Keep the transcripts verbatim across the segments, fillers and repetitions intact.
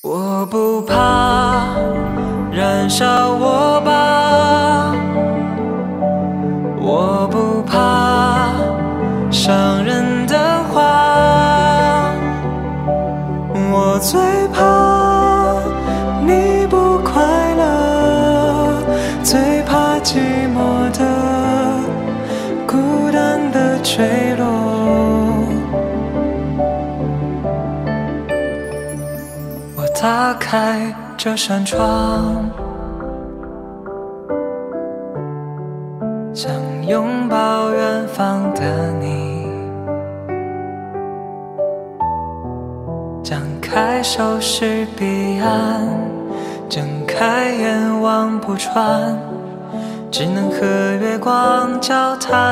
我不怕，燃烧我吧，我不怕伤人的话，我最怕你不快乐，最怕寂寞的孤单的坠落。打开这扇窗，想拥抱远方的你，张开手是彼岸，睁开眼望不穿，只能和月光交谈。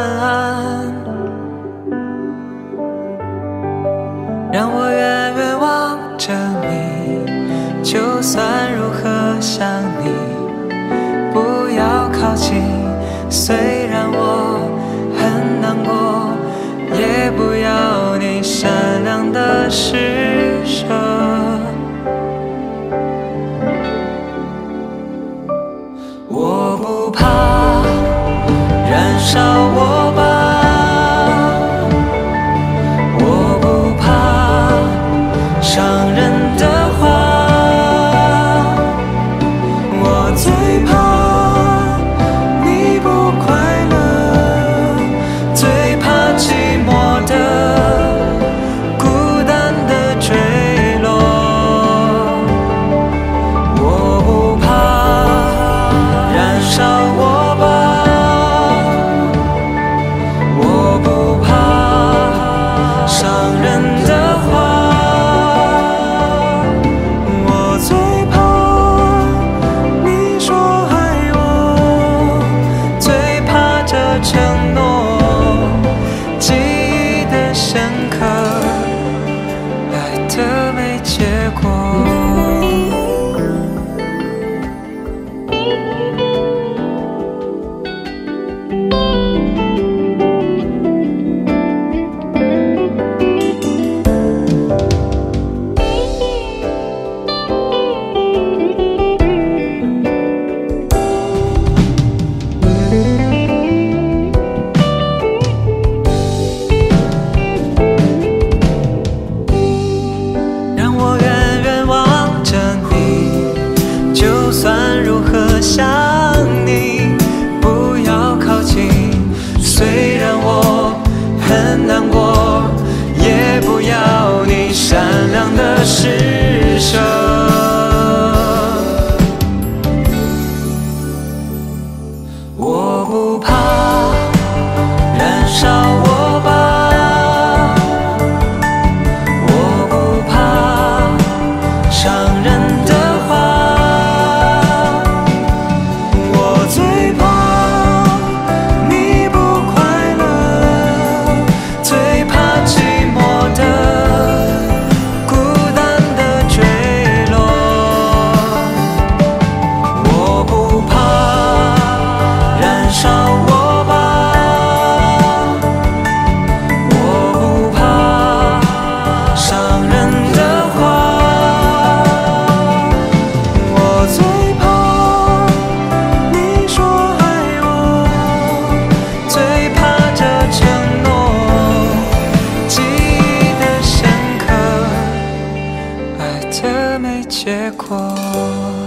让我远远望着你，就算如何想你，不要靠近。虽然我很难过，也不要你善良的施舍。我不怕，燃烧我吧。承诺，记忆的深刻，爱的没结果。想你，不要靠近。虽然我很难过，也不要你善良的施舍。我不怕，燃烧我吧，我不怕伤人的没结果。